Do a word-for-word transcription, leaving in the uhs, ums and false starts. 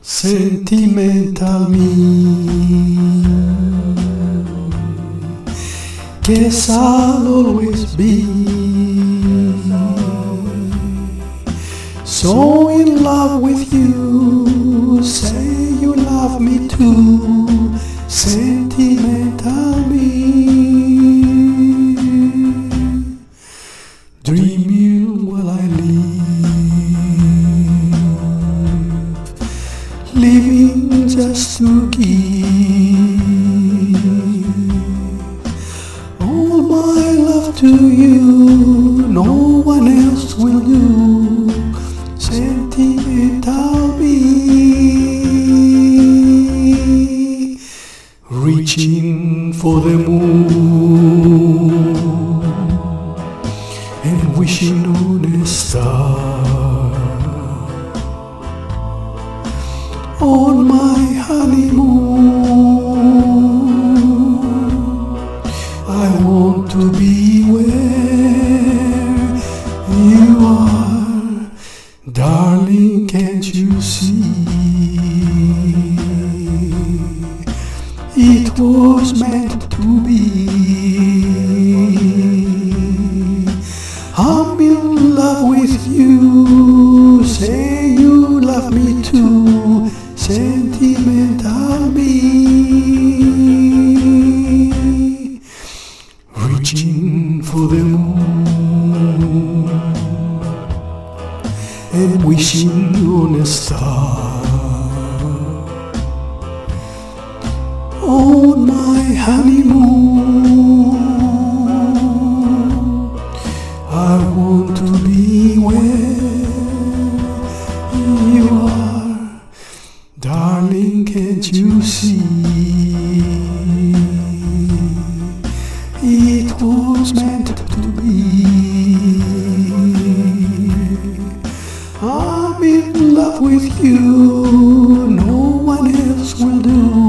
Sentimental Me. Guess I'll always be so in love with you. Say you love me too. Sentimental Me. Dreaming while I live, living just to give all my love to you. No one else will do. Sentimental Me. Reaching for the moon and wishing on a star. On my honeymoon, I want to be where you are. Darling, can't you see? It was meant to be. I'm in love with you. Say you love me too. Sentimental Me. Reaching for the moon and wishing on a star. On my honeymoon, I want to be where you are. Darling, can't you see? It was meant to be. I'm in love with you. No one else will do.